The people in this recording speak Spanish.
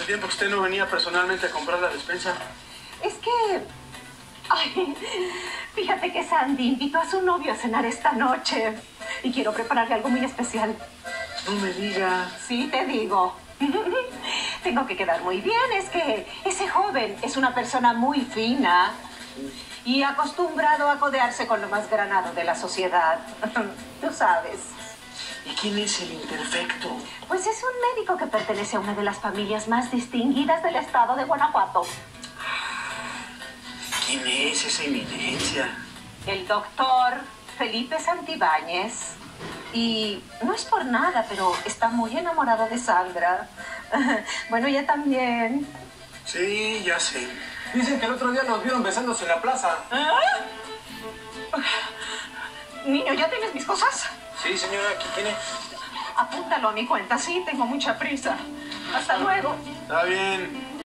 tiempo que usted no venía personalmente a comprar la despensa? Es que... Ay, fíjate que Sandy invitó a su novio a cenar esta noche. Y quiero prepararle algo muy especial. No me diga. Sí, te digo. Tengo que quedar muy bien. Es que ese joven es una persona muy fina y acostumbrado a codearse con lo más granado de la sociedad. Tú sabes. ¿Y quién es el imperfecto? Pues es un médico que pertenece a una de las familias más distinguidas del estado de Guanajuato. ¿Quién es esa eminencia? El doctor Felipe Santibáñez. Y no es por nada, pero está muy enamorado de Sandra. Bueno, ella también. Sí, ya sé. Dicen que el otro día nos vieron besándose en la plaza. ¿Ah? Niño, ¿ya tienes mis cosas? Sí, señora, aquí tiene. Apúntalo a mi cuenta, sí, tengo mucha prisa. Hasta luego. Está bien.